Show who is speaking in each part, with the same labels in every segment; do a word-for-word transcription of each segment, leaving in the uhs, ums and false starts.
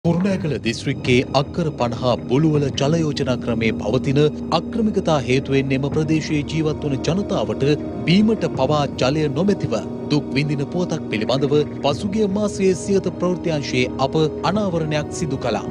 Speaker 1: කුරුණෑගල දිස්ත්‍රික්කයේ අක්කර පනහ බුළුවල ජල යෝජනා ක්‍රමේ පවතින අක්‍රමිකතා හේතුවෙන් එම ප්‍රදේශයේ ජීවත් වන ජනතාවට බීමට පවා ජලය නොමැතිව දුක් විඳින පුවතක් පිළිබඳව පසුගිය මාසයේ සියත ප්‍රවෘත්ති අංශයේ අප අනාවරණයක් සිදු කළා.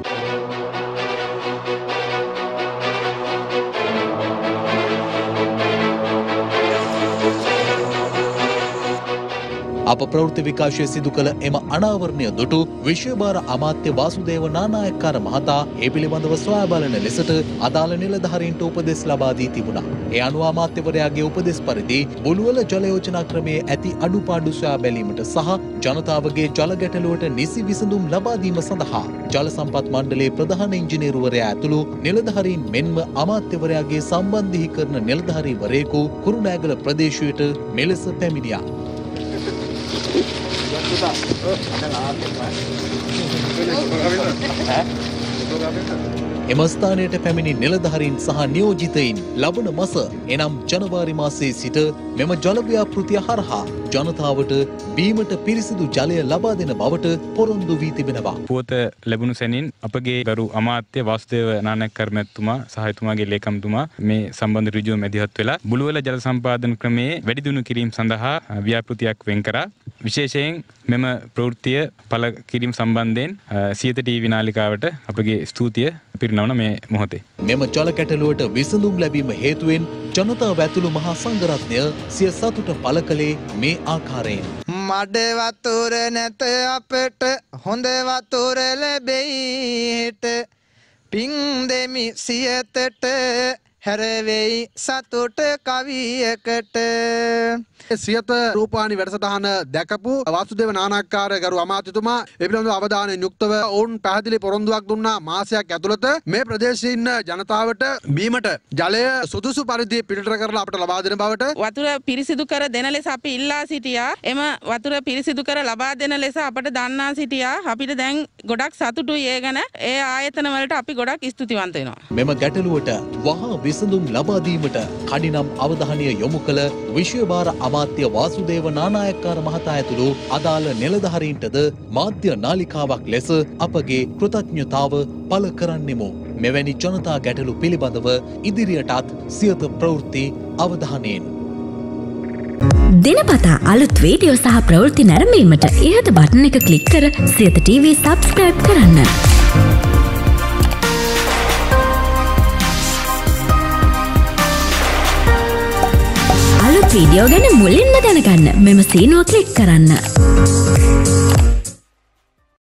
Speaker 1: අප ප්‍රවෘත්ති විකාශය සිදු කළ එම අනාවරණය දුටු විශ්වභාර අමාත්‍ය වාසුදේව නානායක්කාර මහතා ඒ පිළිබඳව සොයා බලන ලෙසට අදාළ නිලධාරීන්ට උපදෙස් ලබා දී තිබුණා. ඒ අනුව අමාත්‍යවරයාගේ උපදෙස් පරිදි බුළුවල ජල යෝජනා ක්‍රමයේ ඇති අඩුපාඩු සොයා බැලීමට සහ ජනතාවගේ ජල ගැටලුවට නිසි විසඳුම් ලබා දීම සඳහා ජල සම්පත් මණ්ඩලයේ ප්‍රධාන ඉංජිනේරුවරයා ඇතුළු නිලධාරීන් මෙන්ම අමාත්‍යවරයාගේ සම්බන්ධීකරණ නිලධාරීවරයෙකු කුරුණෑගල ප්‍රදේශයට මෙලෙස පැමිණියා. එම ස්ථානයට පැමිණි නිලධාරීන් සහ නියෝජිතයින් ලබන මස එනම් ජනවාරි මාසයේ සිට මෙම ජල ව්‍යාපෘතිය හරහා ජනතාවට බීමට පිරිසිදු ජලය ලබා දෙන බවට පොරොන්දු වී තිබෙනවා.
Speaker 2: පුවත ලැබුණු සැනින් අපගේ ගරු අමාත්‍ය වාසුදේව නානායක්කාර මැතිතුමා සහ එතුමාගේ ලේකම්තුමා මේ සම්බන්ධ ඍජුව මැදිහත් වෙලා බුළුවල ජල සම්පාදන ක්‍රමයේ වැඩි දියුණු කිරීම සඳහා ව්‍යාපෘතියක් වෙන් කරා. විශේෂයෙන් මෙම ප්‍රවෘත්තිය පළ කිරීම සම්බන්ධයෙන් සියත ටීවී නාලිකාවට අපගේ ස්තුතිය පිරිනවන මේ මොහොතේ.
Speaker 1: මෙම ජල ගැටලුවට විසඳුම් ලැබීම හේතුවෙන් ජනතාව ඇතුළු මහා සංඝරත්නය සිය සතුට පළ කළේ මේ ආකාරයෙන්.
Speaker 3: මඩ වතුර නැත අපට හොඳ වතුර ලැබෙයිට පිං දෙමි සියතට හැරවෙයි සතුට කවියකට.
Speaker 4: සියත රූපවාහිනී වැඩසටහන දැකපු වාසුදේව නානායක්කාර ගරු අමාත්‍යතුමා ඒ පිළිබඳව අවධානයෙන් යුක්තව ඔවුන් පැහැදිලි පොරොන්දුවක් දුන්නා මාසයක් ඇතුළත මේ ප්‍රදේශයේ ඉන්න ජනතාවට බීමට ජලය සුදුසු පරිදි පිරිතර කරලා අපට ලබා දෙන බවට
Speaker 5: වතුර පිරිසිදු කර දෙන ලෙස අපි ඉල්ලා සිටියා. එම වතුර පිරිසිදු කර ලබා දෙන ලෙස අපට දන්වා සිටියා. අපිට දැන් ගොඩක් සතුටුයි ඒ ගැන. ඒ ආයතන වලට අපි ගොඩක් ස්තුතිවන්ත වෙනවා.
Speaker 1: මෙම ගැටලුවට වහා විසඳුම් ලබා දීමට කඩිනම් අවධානය යොමු කළ විශ්වභාර අමාත්‍ය වාසුදේව නානායක්කාර මහතා ඇතුළු අදාළ නිලධාරීන්ටද මාධ්‍ය නාලිකාවක් ලෙස අපගේ කෘතඥතාව පළ කරන්නෙමු. මෙවැනි ජනතා ගැටලු පිළිබඳව ඉදිරියටත් සියත ප්‍රවෘත්ති අවධානයෙන්.
Speaker 6: දිනපතා අලුත් වීඩියෝ සහ ප්‍රවෘත්ති නැරඹීමට ඉහත බටන් එක ක්ලික් කර සියත ටීවී සබ්ස්ක්‍රයිබ් කරන්න. අලුත් වීඩියෝ ගැන මුලින්ම දැනගන්න මෙම සීනුව ක්ලික් කරන්න.